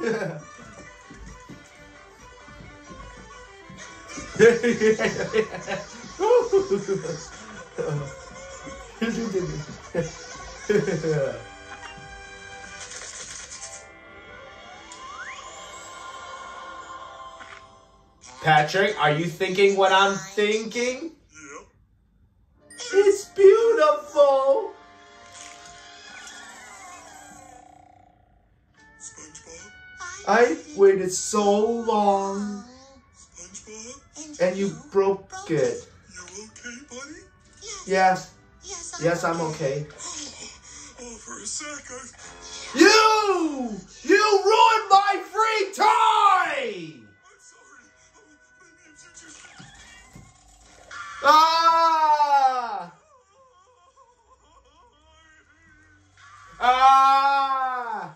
Patrick, are you thinking what I'm thinking? Yeah. It's beautiful. SpongeBob? I waited so long. SpongeBob? And you broke it. You okay, buddy? Yes. Yes, I'm okay. Oh, for a sec, You ruined my free toy! I'm sorry. Maybe it's just... Ah! Ah!